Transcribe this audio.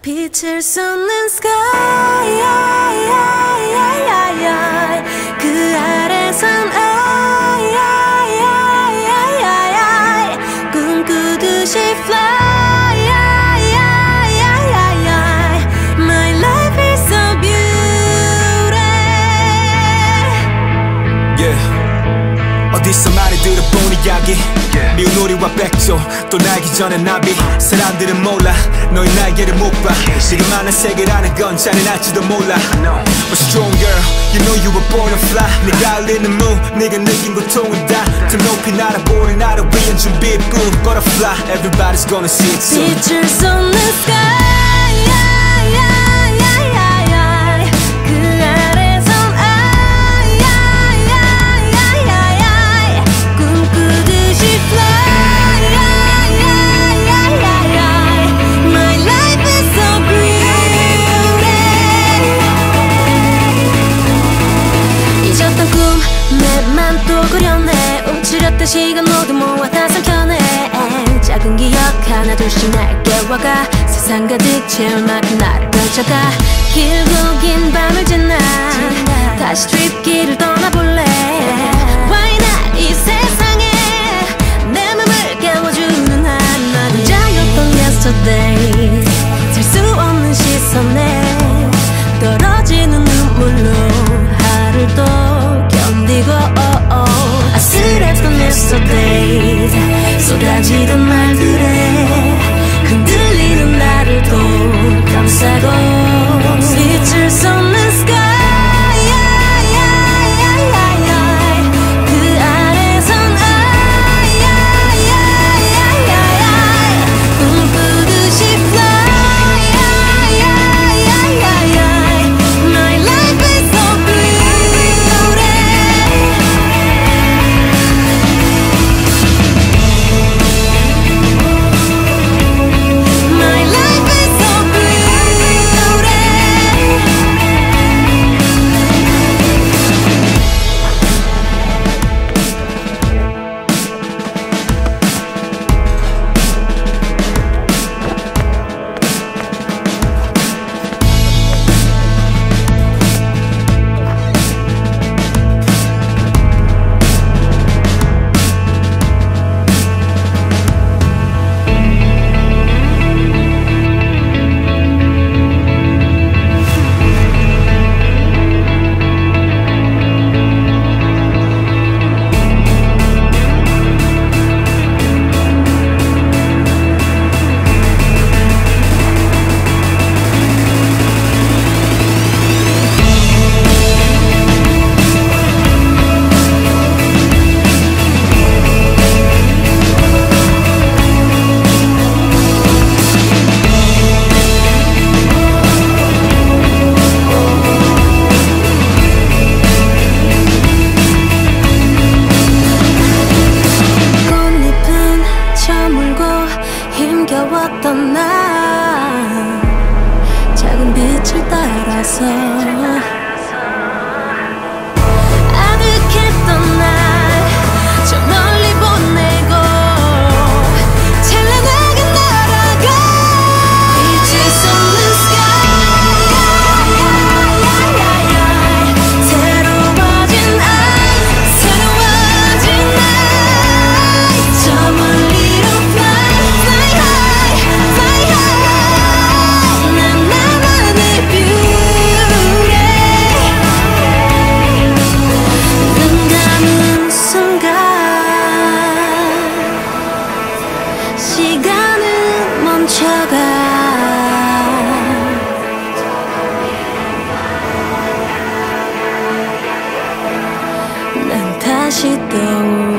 빛을 쏟는 sky 그 아래선 꿈꾸듯이 fly My life is so beautiful yeah. 어디서 많이 들어본 이야기 미운 우리와 백조 또 날기 전에 나비 사람들은 몰라 너의 날개를 못봐 지금 하는 세계라는 건 잔인할지도 몰라 But strong girl, you know you were born to fly 네가 흘리는 무, 네가 느낀 고통은 다 더 높이 날아보는 나를 위한 준비뿐 Butterfly, everybody's gonna see it soon 빛을 쏟는 sky 움츠렸던 시간 모두 모아 다 삼켜내 작은 기억 하나 둘씩 날 깨워가 세상 가득 채울 만큼 나를 펼쳐가 길고 긴 밤을 지나 다시 트립길을 떠나볼래 Why not 이 세상에 내 맘을 깨워주는 하나 혼자였던 yesterday 셀 수 없는 시선에 떨어지는 눈물로 하루를 또 견디고 아슬했던 yesterday 쏟아지던 말들에 흔들리는 나를 또 감싸고 빛을 쏟는 sky 그 아래선 꿈꾸듯이 fly My life is so beautiful 힘겨웠던 나 작은 빛을 따라서 아득했던 날 저 멀리 보내고 찬란하게 날아가 빛을 쏟는 sky 새로워진 날 저 멀리로 fly 난 나만의 beauty 눈 감은 순간 시간은 멈춰가 난 다시 떠오르